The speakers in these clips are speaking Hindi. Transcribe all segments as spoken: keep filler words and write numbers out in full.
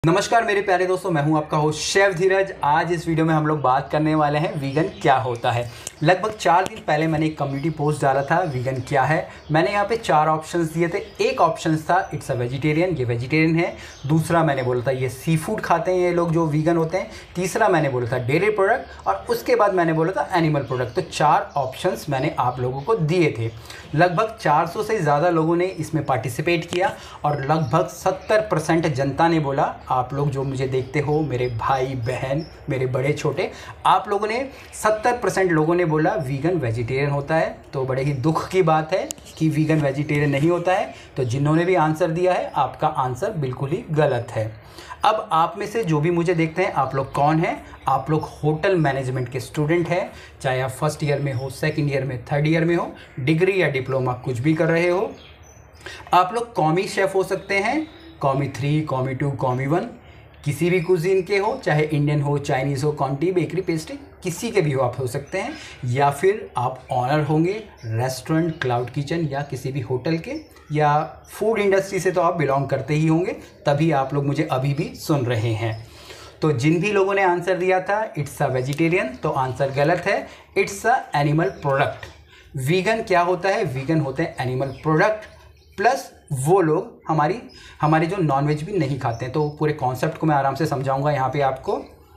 नमस्कार मेरे प्यारे दोस्तों, मैं हूं आपका होस्ट शेफ धीरज। आज इस वीडियो में हम लोग बात करने वाले हैं वीगन क्या होता है। लगभग चार दिन पहले मैंने एक कम्युनिटी पोस्ट डाला था वीगन क्या है। मैंने यहाँ पे चार ऑप्शंस दिए थे। एक ऑप्शन था इट्स अ वेजिटेरियन, ये वेजिटेरियन है। दूसरा मैंने बोला था ये सी फूड खाते हैं ये लोग जो वीगन होते हैं। तीसरा मैंने बोला था डेयरी प्रोडक्ट, और उसके बाद मैंने बोला था एनिमल प्रोडक्ट। तो चार ऑप्शंस मैंने आप लोगों को दिए थे। लगभग चार सौ से ज़्यादा लोगों ने इसमें पार्टिसिपेट किया और लगभग सत्तर परसेंट जनता ने बोला, आप लोग जो मुझे देखते हो मेरे भाई बहन, मेरे बड़े छोटे, आप लोगों ने सत्तर परसेंट लोगों ने बोला वीगन वेजिटेरियन होता है। तो बड़े ही दुख की बात है कि वीगन वेजिटेरियन नहीं होता है। तो जिन्होंने भी आंसर दिया है, आपका आंसर बिल्कुल ही गलत है। अब आप में से जो भी मुझे देखते हैं, आप लोग कौन हैं? आप लोग होटल मैनेजमेंट के स्टूडेंट हैं, चाहे आप फर्स्ट ईयर में हो, सेकंड ईयर में, थर्ड ईयर में हो, डिग्री या डिप्लोमा कुछ भी कर रहे हो। आप लोग कॉमी शेफ़ हो सकते हैं, commis three, commis two, commis one, किसी भी कुजीन के हो, चाहे इंडियन हो, चाइनीज़ हो, कॉन्टी, बेकरी, पेस्ट्री, किसी के भी हो आप हो सकते हैं। या फिर आप ऑनर होंगे रेस्टोरेंट, क्लाउड किचन या किसी भी होटल के, या फूड इंडस्ट्री से तो आप बिलोंग करते ही होंगे, तभी आप लोग मुझे अभी भी सुन रहे हैं। तो जिन भी लोगों ने आंसर दिया था इट्स अ वेजिटेरियन, तो आंसर गलत है। It's a animal product. Vegan क्या होता है? वीगन होते हैं एनिमल प्रोडक्ट, प्लस वो लोग हमारी हमारे जो नॉनवेज भी नहीं खाते हैं। तो पूरे कॉन्सेप्ट को मैं आराम से समझाऊंगा यहाँ पे आपको।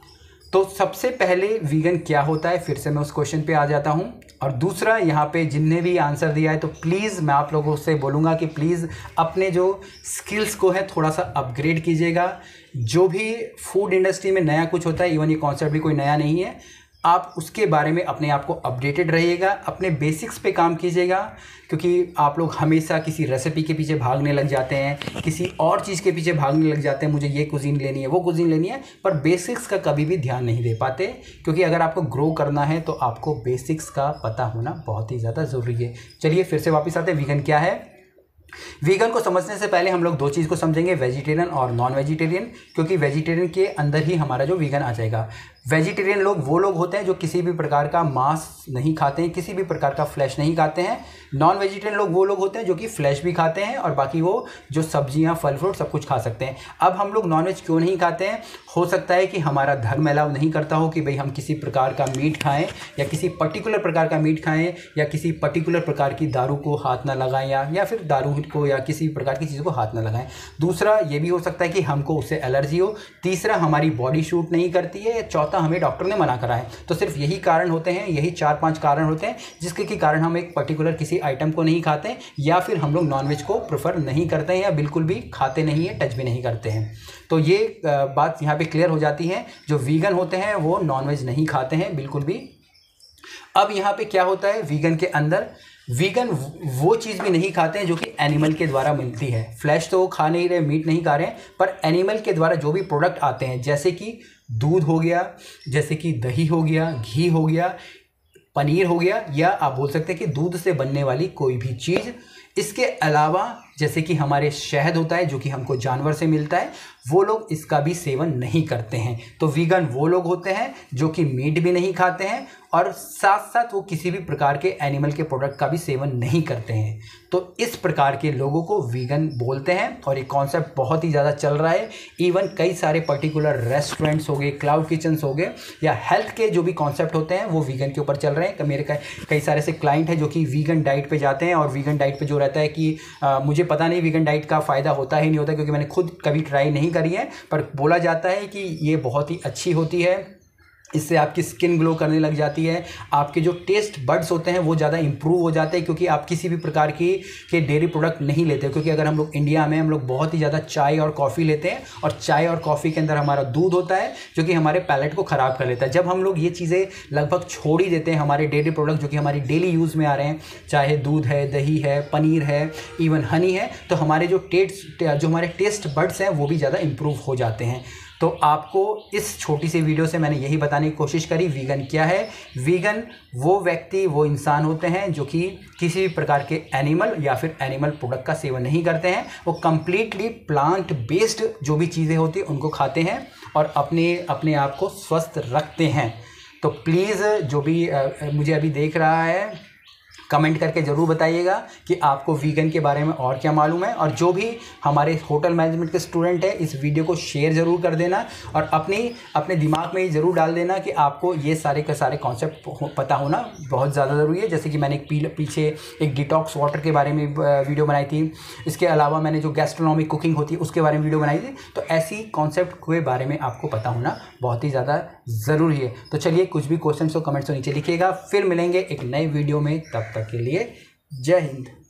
तो सबसे पहले वीगन क्या होता है, फिर से मैं उस क्वेश्चन पे आ जाता हूँ। और दूसरा, यहाँ पे जिनने भी आंसर दिया है, तो प्लीज़ मैं आप लोगों से बोलूँगा कि प्लीज़ अपने जो स्किल्स को है थोड़ा सा अपग्रेड कीजिएगा। जो भी फूड इंडस्ट्री में नया कुछ होता है, इवन ये कॉन्सेप्ट भी कोई नया नहीं है, आप उसके बारे में अपने आप को अपडेटेड रहिएगा, अपने बेसिक्स पे काम कीजिएगा। क्योंकि आप लोग हमेशा किसी रेसिपी के पीछे भागने लग जाते हैं, किसी और चीज़ के पीछे भागने लग जाते हैं, मुझे ये कुजीन लेनी है, वो कुजीन लेनी है, पर बेसिक्स का कभी भी ध्यान नहीं दे पाते। क्योंकि अगर आपको ग्रो करना है तो आपको बेसिक्स का पता होना बहुत ही ज़्यादा ज़रूरी है। चलिए फिर से वापस आते हैं, वीगन क्या है। वीगन को समझने से पहले हम लोग दो चीज़ को समझेंगे, वेजिटेरियन और नॉन वेजिटेरियन। क्योंकि वेजिटेरियन के अंदर ही हमारा जो वीगन आ जाएगा। वेजिटेरियन लोग वो लोग होते हैं जो किसी भी प्रकार का मांस नहीं खाते हैं, किसी भी प्रकार का फ्लैश नहीं खाते हैं। नॉन वेजिटेरियन लोग वो लोग होते हैं जो कि फ्लैश भी खाते हैं और बाकी वो जो सब्जियां, फल फ्रूट सब कुछ खा सकते हैं। अब हम लोग नॉनवेज क्यों नहीं खाते हैं? हो सकता है कि हमारा धर्म अलाउ नहीं करता हो कि भाई हम किसी प्रकार का मीट खाएं, या किसी पर्टिकुलर प्रकार का मीट खाएं, या किसी पर्टिकुलर प्रकार की दारू को हाथ ना लगाएं, या या फिर दारू को या किसी प्रकार की चीज़ को हाथ ना लगाएं। दूसरा, ये भी हो सकता है कि हमको उससे एलर्जी हो। तीसरा, हमारी बॉडी शूट नहीं करती है। चौथा, हमें डॉक्टर ने मना करा है। तो सिर्फ यही कारण होते हैं, यही चार पांच कारण होते हैं जिसके के कारण हम एक पर्टिकुलर किसी आइटम को नहीं खाते हैं, या फिर हम लोग नॉनवेज को प्रेफर नहीं करते हैं, या बिल्कुल भी खाते नहीं है, टच भी नहीं करते हैं। तो ये बात यहाँ पे क्लियर हो जाती है। जो वीगन होते हैं वो नॉनवेज नहीं खाते हैं बिल्कुल भी। अब यहाँ पे क्या होता है वीगन के अंदर? वीगन वो चीज़ भी नहीं खाते हैं जो कि एनिमल के द्वारा मिलती है। फ्लैश तो वो खा नहीं रहे, मीट नहीं खा रहे हैं, पर एनिमल के द्वारा जो भी प्रोडक्ट आते हैं, जैसे कि दूध हो गया, जैसे कि दही हो गया, घी हो गया, पनीर हो गया, या आप बोल सकते हैं कि दूध से बनने वाली कोई भी चीज़। इसके अलावा जैसे कि हमारे शहद होता है जो कि हमको जानवर से मिलता है, वो लोग इसका भी सेवन नहीं करते हैं। तो वीगन वो लोग होते हैं जो कि मीट भी नहीं खाते हैं और साथ साथ वो किसी भी प्रकार के एनिमल के प्रोडक्ट का भी सेवन नहीं करते हैं। तो इस प्रकार के लोगों को वीगन बोलते हैं। और ये कॉन्सेप्ट बहुत ही ज़्यादा चल रहा है। इवन कई सारे पर्टिकुलर रेस्टोरेंट्स हो गए, क्लाउड किचन्स हो गए, या हेल्थ के जो भी कॉन्सेप्ट होते हैं वो वीगन के ऊपर चल रहे हैं। मेरे कई सारे से क्लाइंट हैं जो कि वीगन डाइट पे जाते हैं, और वीगन डाइट पे जो रहता है कि आ, मुझे पता नहीं वीगन डाइट का फ़ायदा होता है नहीं होता, क्योंकि मैंने खुद कभी ट्राई नहीं करी है, पर बोला जाता है कि ये बहुत ही अच्छी होती है। इससे आपकी स्किन ग्लो करने लग जाती है, आपके जो टेस्ट बड्स होते हैं वो ज़्यादा इंप्रूव हो जाते हैं, क्योंकि आप किसी भी प्रकार की के डेयरी प्रोडक्ट नहीं लेते। क्योंकि अगर हम लोग इंडिया में हम लोग बहुत ही ज़्यादा चाय और कॉफ़ी लेते हैं, और चाय और कॉफ़ी के अंदर हमारा दूध होता है जो कि हमारे पैलेट को ख़राब कर लेता है। जब हम लोग ये चीज़ें लगभग छोड़ ही देते हैं, हमारे डेयरी प्रोडक्ट जो कि हमारी डेली यूज़ में आ रहे हैं, चाहे दूध है, दही है, पनीर है, इवन हनी है, तो हमारे जो टेस्ट जो हमारे टेस्ट बड्स हैं वो भी ज़्यादा इंप्रूव हो जाते हैं। तो आपको इस छोटी सी वीडियो से मैंने यही बताने की कोशिश करी वीगन क्या है। वीगन वो व्यक्ति, वो इंसान होते हैं जो कि किसी भी प्रकार के एनिमल या फिर एनिमल प्रोडक्ट का सेवन नहीं करते हैं। वो कंप्लीटली प्लांट बेस्ड जो भी चीज़ें होती हैं उनको खाते हैं और अपने अपने आप को स्वस्थ रखते हैं। तो प्लीज़ जो भी आ, मुझे अभी देख रहा है, कमेंट करके ज़रूर बताइएगा कि आपको वीगन के बारे में और क्या मालूम है। और जो भी हमारे होटल मैनेजमेंट के स्टूडेंट हैं, इस वीडियो को शेयर ज़रूर कर देना और अपनी अपने दिमाग में ही ज़रूर डाल देना कि आपको ये सारे के सारे कॉन्सेप्ट पता होना बहुत ज़्यादा ज़रूरी है। जैसे कि मैंने एक पीछे एक डिटॉक्स वाटर के बारे में वीडियो बनाई थी, इसके अलावा मैंने जो गैस्ट्रोनॉमिक कुकिंग होती है उसके बारे में वीडियो बनाई थी। तो ऐसी कॉन्सेप्ट के बारे में आपको पता होना बहुत ही ज़्यादा ज़रूरी है। तो चलिए, कुछ भी क्वेश्चन हो कमेंट्स तो नीचे लिखिएगा। फिर मिलेंगे एक नए वीडियो में, तब तक के लिए जय हिंद।